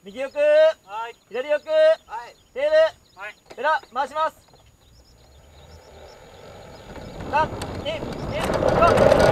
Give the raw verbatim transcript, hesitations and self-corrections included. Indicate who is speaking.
Speaker 1: 右よく、
Speaker 2: はい。
Speaker 1: 左よく、
Speaker 2: はい。
Speaker 1: テール、
Speaker 2: はい。
Speaker 1: ペラ回します。さん、に、いち、ゴー。